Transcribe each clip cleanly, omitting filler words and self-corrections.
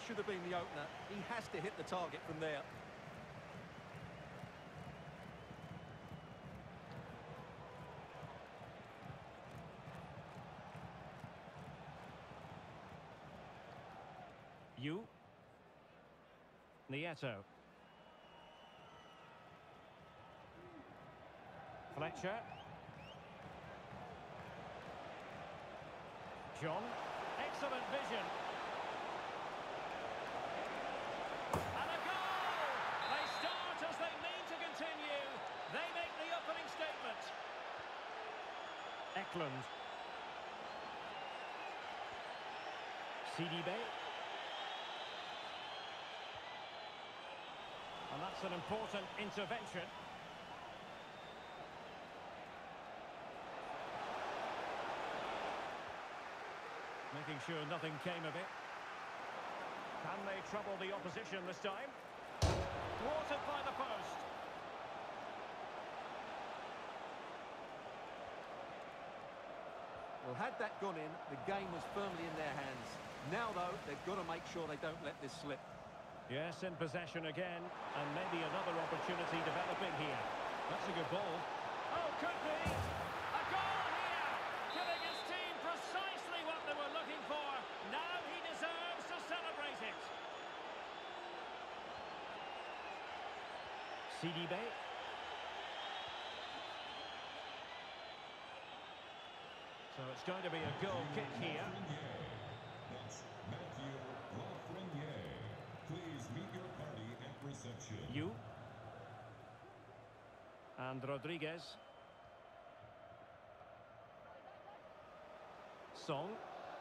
should have been the opener. He has to hit the target from there. Nieto. Fletcher. John. Excellent vision. And a goal! They start as they mean to continue. They make the opening statement. Eklund. Sidibe. And that's an important intervention. Making sure nothing came of it. Can they trouble the opposition this time? Thwarted by the post. Well, had that gone in, the game was firmly in their hands. Now, though, they've got to make sure they don't let this slip. Yes, in possession again, and maybe another opportunity developing here. That's a good ball. Oh, could be! A goal here! Giving his team precisely what they were looking for. Now he deserves to celebrate it. Sidibe. So it's going to be a goal kick here. That's Matthew Lafreniere. Please meet your party at reception. You. And Rodriguez. Song.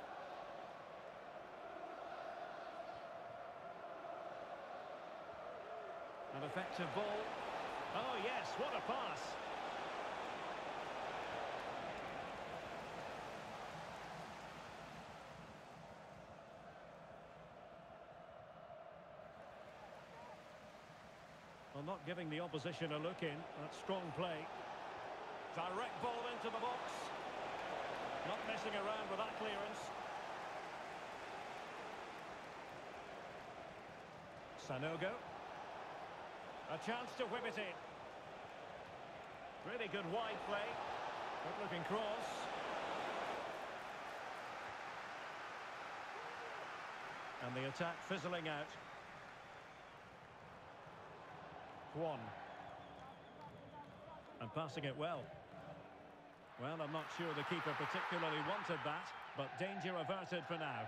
An effective ball. Oh yes, what a pass. Well, not giving the opposition a look in. That's strong play. Direct ball into the box. Not messing around with that clearance. Sanogo. A chance to whip it in. Really good wide play. Good looking cross. And the attack fizzling out. Juan. And passing it well. Well, I'm not sure the keeper particularly wanted that, but danger averted for now.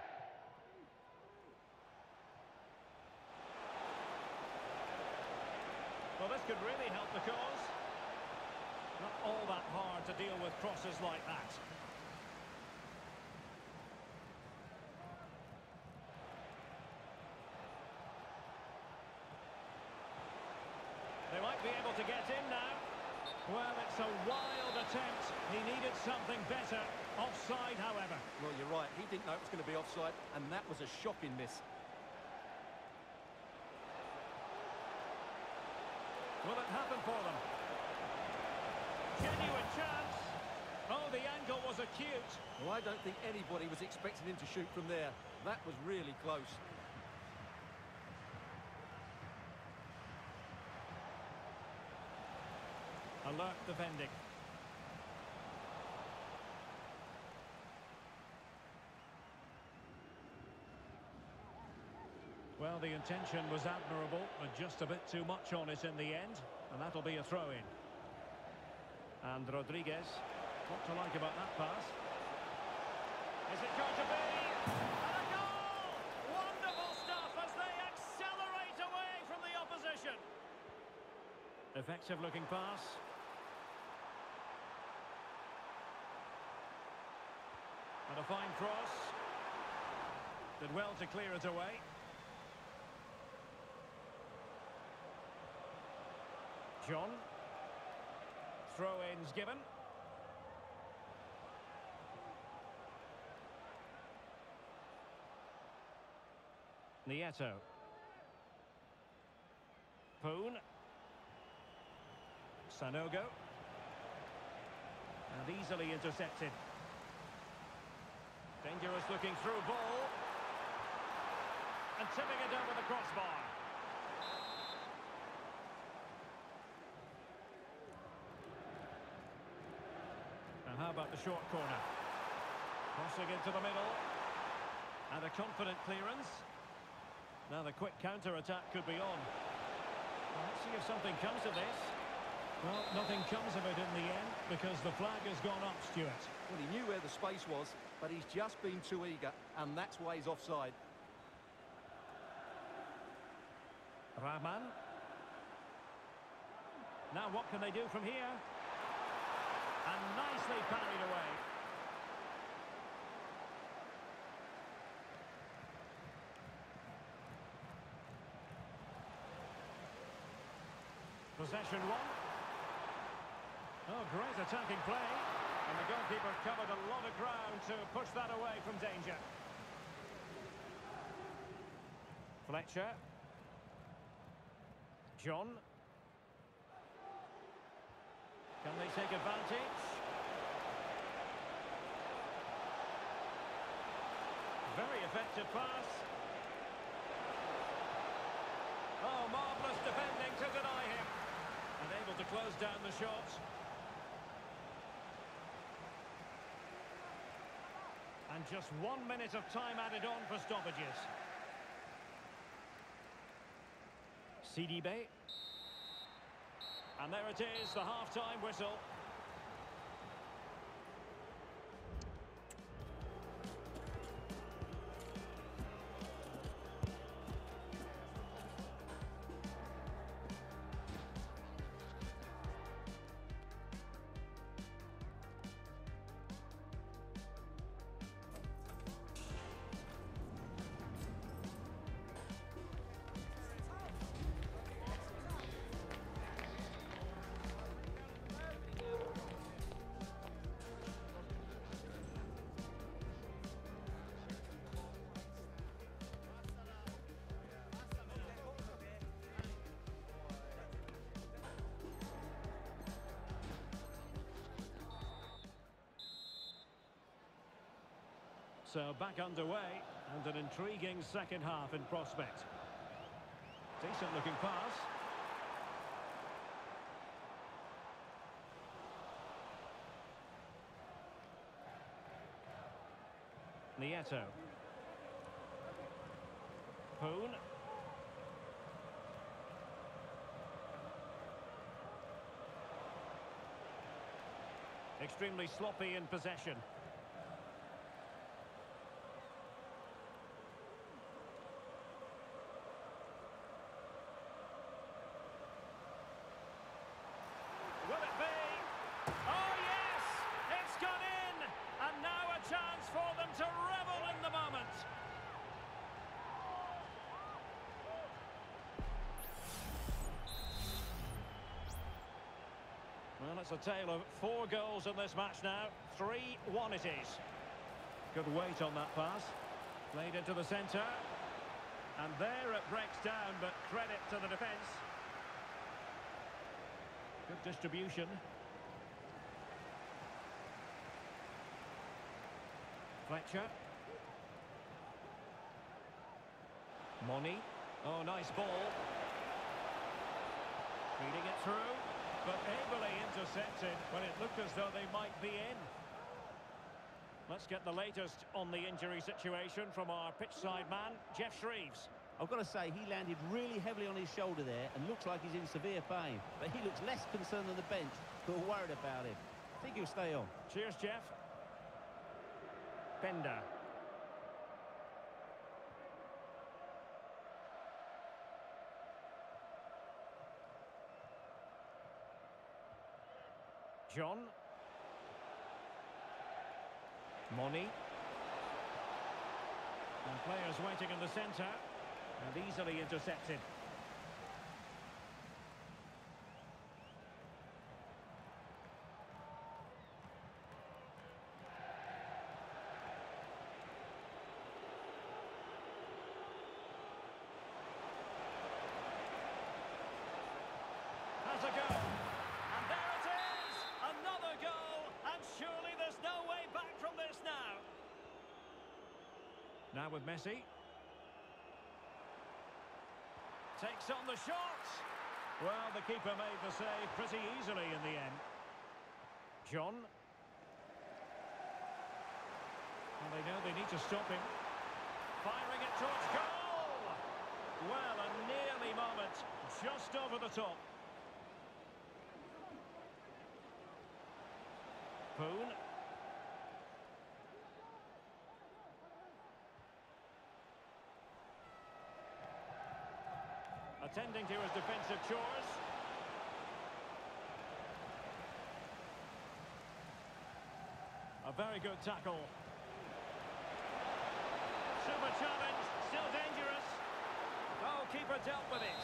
Well, this could really help the cause. Not all that hard to deal with crosses like that. They might be able to get in now. Well, it's a wild attempt. He needed something better. Offside, however. Well, you're right. He didn't know it was going to be offside, and that was a shocking miss. Will it happen for them? Genuine chance. Oh, the angle was acute. Well, I don't think anybody was expecting him to shoot from there. That was really close. Alert defending. Well, the intention was admirable, but just a bit too much on it in the end, and that'll be a throw-in. And Rodriguez, what to like about that pass? Is it going to be? And a goal! Wonderful stuff as they accelerate away from the opposition. Effective-looking pass. And a fine cross. Did well to clear it away. John. Throw-ins given. Nieto. Poon. Sanogo. And easily intercepted. Dangerous looking through ball. and tipping it over the crossbar. Now how about the short corner? Crossing into the middle. And a confident clearance. Now the quick counter-attack could be on. Well, let's see if something comes of this. Well, nothing comes of it in the end because the flag has gone up, Stuart. Well, he knew where the space was, but he's just been too eager, and that's why he's offside. Rahman. Now what can they do from here? And nicely parried away. Possession one. Oh, great attacking play. And the goalkeeper covered a lot of ground to push that away from danger. Fletcher. John. Can they take advantage? Very effective pass. Oh, marvellous defending to deny him. And able to close down the shot. And just 1 minute of time added on for stoppages. Sidibe. And there it is, the half-time whistle. So back underway, and an intriguing second half in prospect. Decent looking pass. Nieto. Poon. Extremely sloppy in possession. Will it be? Oh yes! It's gone in! And now a chance for them to revel in the moment. Well, it's a tale of 4 goals in this match now. 3-1 it is. Good weight on that pass. Played into the centre. And there it breaks down, but credit to the defence. Good distribution. Fletcher. Moni. Oh, nice ball. Feeding it through, but ably intercepted when it looked as though they might be in. Let's get the latest on the injury situation from our pitch-side man, Geoff Shreeves. I've got to say, he landed really heavily on his shoulder there and looks like he's in severe pain. But he looks less concerned than the bench, who are worried about him. I think he'll stay on. Cheers, Geoff. Bender. John. Moni. And players waiting in the centre. And easily intercepted. Has a go. And there it is! Another goal! And surely there's no way back from this now. Now with Messi. takes on the shot. Well, the keeper made the save pretty easily in the end. John. And they know they need to stop him. Firing it towards goal! Well, a nearly moment, just over the top. Poon. Attending to his defensive chores. A very good tackle. Super challenge, still dangerous. Goalkeeper dealt with it.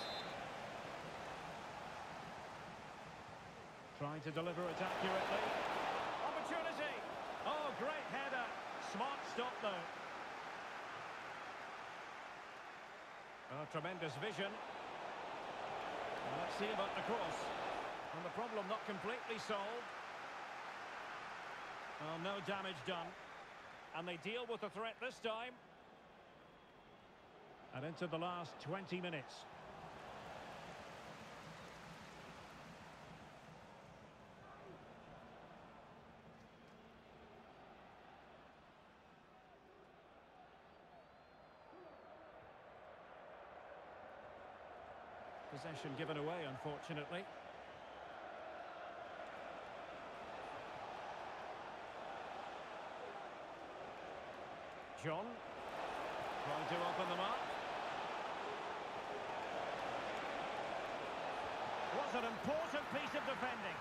Trying to deliver it accurately. Opportunity. Oh, great header. Smart stop, though. Oh, tremendous vision. Well, let's see about the cross. And the problem not completely solved. Oh, no damage done. And they deal with the threat this time. And into the last 20 minutes. Possession given away, unfortunately. John trying to open them up. Was an important piece of defending.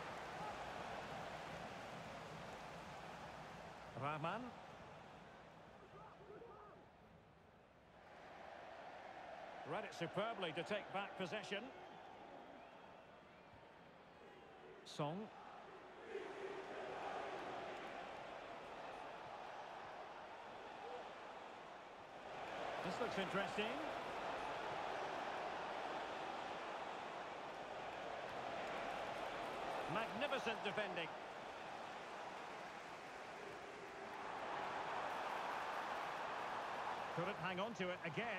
Rahman. Read it superbly to take back possession. Song. This looks interesting. Magnificent defending. Couldn't hang on to it again.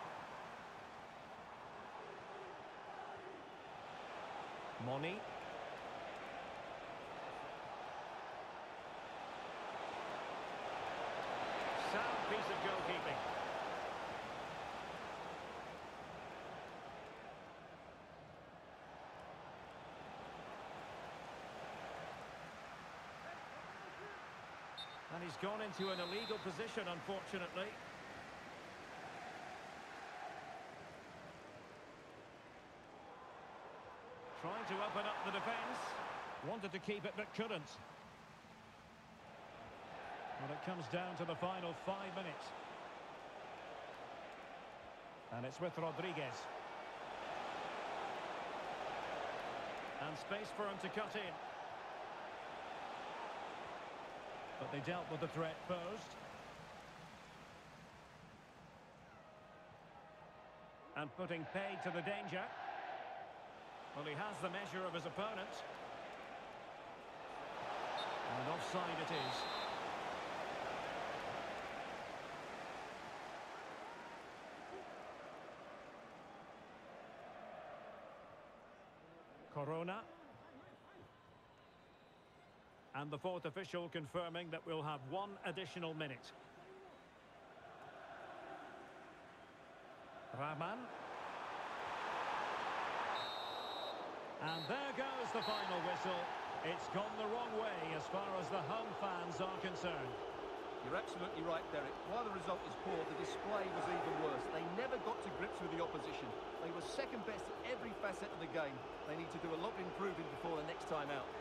Moni. Sound piece of goalkeeping. And he's gone into an illegal position, unfortunately. Trying to open up the defence. Wanted to keep it, but couldn't. Well, it comes down to the final 5 minutes. And it's with Rodriguez. And space for him to cut in. But they dealt with the threat posed. And putting paid to the danger. Well, he has the measure of his opponent. And offside it is. Corona. And the fourth official confirming that we'll have 1 additional minute. Rahman. And there goes the final whistle. It's gone the wrong way as far as the home fans are concerned. You're absolutely right, Derek. While the result is poor, the display was even worse. They never got to grips with the opposition. They were second best at every facet of the game. They need to do a lot of improving before the next time out.